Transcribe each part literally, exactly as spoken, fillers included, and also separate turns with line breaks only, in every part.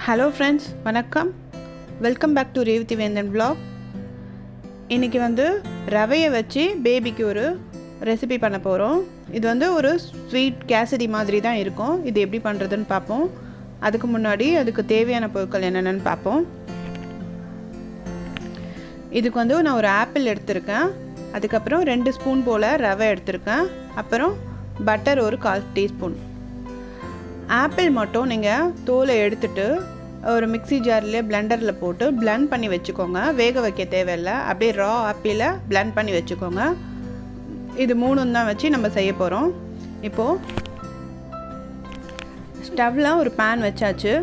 Hello friends, வணக்கம். Welcome back to Revathi Vendhan vlog. இன்னைக்கு வந்து ரவையை வச்சு பேபிக்கு ஒரு ரெசிபி பண்ண போகிறோம். இது வந்து ஒரு ஸ்வீட் கேசரி மாதிரி தான் இருக்கும். இது எப்படி பண்ணுறதுன்னு பார்ப்போம். அதுக்கு முன்னாடி அதுக்கு தேவையான பொருட்கள் என்னென்னு பார்ப்போம். இதுக்கு வந்து நான் ஒரு ஆப்பிள் எடுத்திருக்கேன். அதுக்கப்புறம் ரெண்டு ஸ்பூன் போல் ரவை எடுத்திருக்கேன். அப்புறம் பட்டர் ஒரு கால் டீஸ்பூன். ஆப்பிள் மட்டும் நீங்கள் தோலை எடுத்துட்டு ஒரு மிக்ஸி ஜார்லேயே பிளெண்டரில் போட்டு பிளெண்ட் பண்ணி வச்சுக்கோங்க. வேக வைக்க தேவையில்லை, அப்படியே ரா ஆப்பிளை பிளெண்ட் பண்ணி வச்சுக்கோங்க. இது மூணும் தான் வச்சு நம்ம செய்ய போகிறோம். இப்போது ஸ்டவ்வில் ஒரு பேன் வச்சாச்சு.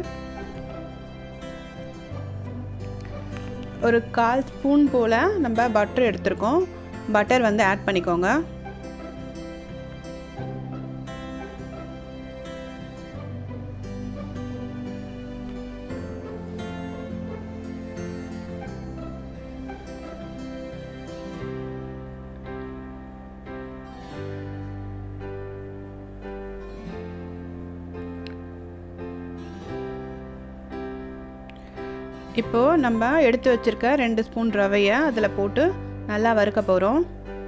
ஒரு கால் ஸ்பூன் போல் நம்ம பட்டர் எடுத்துருக்கோம். பட்டர் வந்து ஆட் பண்ணிக்கோங்க. இப்போது நம்ம எடுத்து வச்சுருக்க ரெண்டு ஸ்பூன் ரவையை அதில் போட்டு நல்லா வறுக்க போகிறோம்.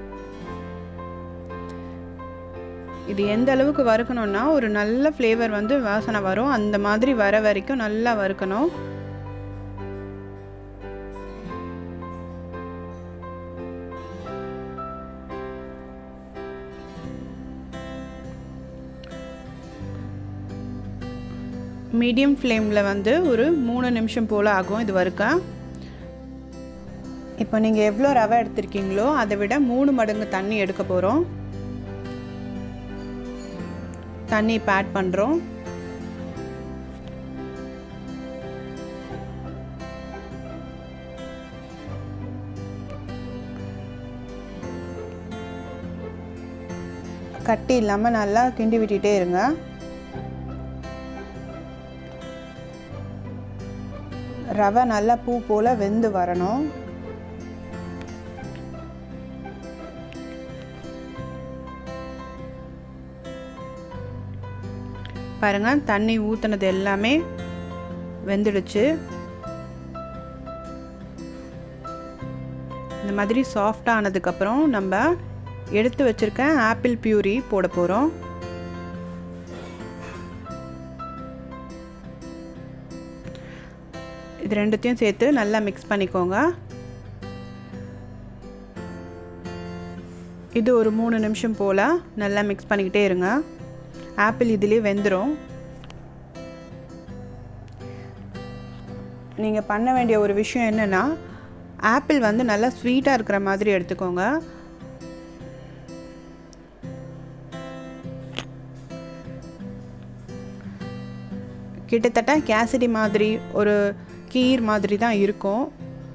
இது எந்த அளவுக்கு வறுக்கணும்னா ஒரு நல்ல ஃப்ளேவர் வந்து வாசனை வரும். அந்த மாதிரி வர வரைக்கும் நல்லா வறுக்கணும். மீடியம் ஃப்ளேமில் வந்து ஒரு மூணு நிமிஷம் போல் ஆகும் இது வறுக்க. இப்போ நீங்கள் எவ்வளோ ரவை எடுத்திருக்கீங்களோ அதை விட மூணு மடங்கு தண்ணி எடுக்க போகிறோம். தண்ணி இப்போ ஆட் பண்ணுறோம். கட்டி இல்லாமல் நல்லா கிண்டி விட்டுட்டே இருங்க. ரவை நல்லா பூ போல் வெந்து வரணும். பாருங்க, தண்ணி ஊற்றுனது எல்லாமே வெந்துடுச்சு. இந்த மாதிரி சாஃப்டாக ஆனதுக்கப்புறம் நம்ம எடுத்து வச்சிருக்க ஆப்பிள் பியூரி போட போகிறோம். இது ரெண்டுத்தையும் சேர்த்து நல்லா மிக்ஸ் பண்ணிக்கோங்க. இது ஒரு மூணு நிமிஷம் போல் நல்லா மிக்ஸ் பண்ணிக்கிட்டே இருங்க. ஆப்பிள் இதுலேயே வெந்துடும். நீங்கள் பண்ண வேண்டிய ஒரு விஷயம் என்னென்னா, ஆப்பிள் வந்து நல்லா ஸ்வீட்டாக இருக்கிற மாதிரி எடுத்துக்கோங்க. கிட்டத்தட்ட கேசரி மாதிரி ஒரு கீர் மாதிரி தான் இருக்கும்.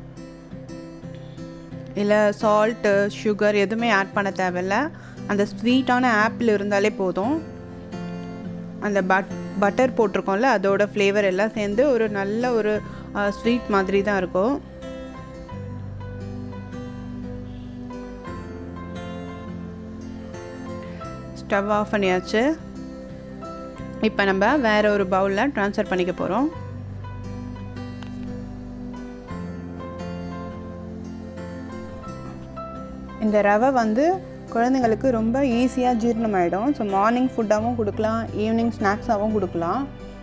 இல்லை சால்ட்டு சுகர் எதுவுமே ஆட் பண்ண தேவையில்லை. அந்த ஸ்வீட்டான ஆப்பிள் இருந்தாலே போதும். அந்த பட் பட்டர் போட்டிருக்கோம்ல, அதோட ஃப்ளேவர் எல்லாம் சேர்ந்து ஒரு நல்ல ஒரு ஸ்வீட் மாதிரி தான் இருக்கும். ஸ்டவ் ஆஃப் பண்ணியாச்சு. இப்போ நம்ம வேறு ஒரு பவுலில் ட்ரான்ஸ்ஃபர் பண்ணிக்க போகிறோம். இந்த ரவை வந்து குழந்தைங்களுக்கு ரொம்ப ஈஸியாக ஜீரணமாயிடும். ஸோ மார்னிங் ஃபுட்டாகவும் கொடுக்கலாம், ஈவினிங் ஸ்நாக்ஸாகவும் கொடுக்கலாம்.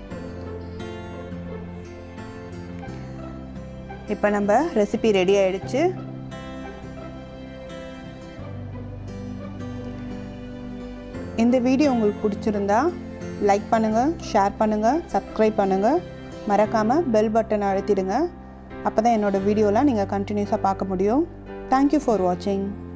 இப்போ நம்ம ரெசிபி ரெடி ஆயிடுச்சு. இந்த வீடியோ உங்களுக்கு பிடிச்சிருந்தா லைக் பண்ணுங்கள், ஷேர் பண்ணுங்கள், சப்ஸ்கிரைப் பண்ணுங்கள். மறக்காமல் பெல் பட்டனை அழுத்திடுங்க. அப்போ தான் என்னோடய வீடியோலாம் நீங்கள் கண்டினியூஸாக பார்க்க முடியும். Thank you for watching.